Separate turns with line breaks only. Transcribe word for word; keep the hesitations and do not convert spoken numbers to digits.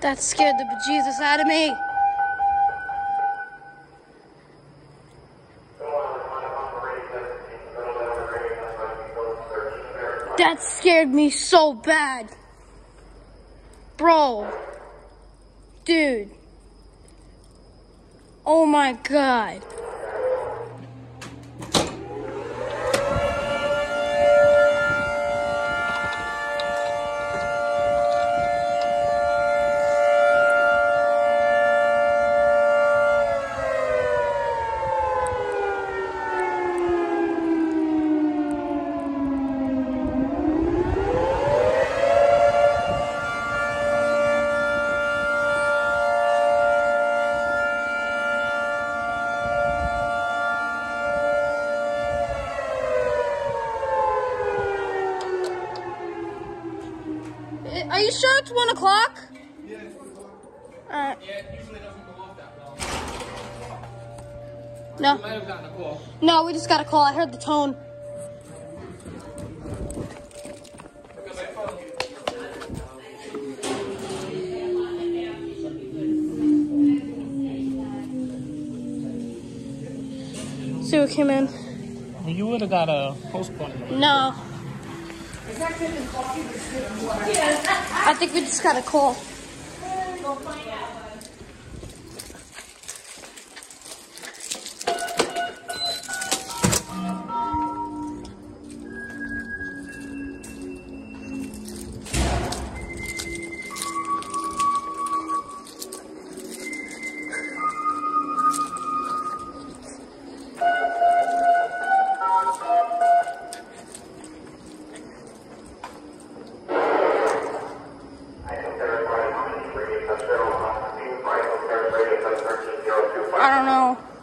That scared the bejesus out of me. That scared me so bad. Bro. Dude. Oh my God. Are you sure it's one o'clock?
Yeah, it's one o'clock.
Alright.
Yeah, it usually doesn't go off that well.
No.
You might have gotten a call.
No, we just got a call. I heard the tone. See what came in.
Well, you would have got a postponement.
No. I think we just got a call. I don't know.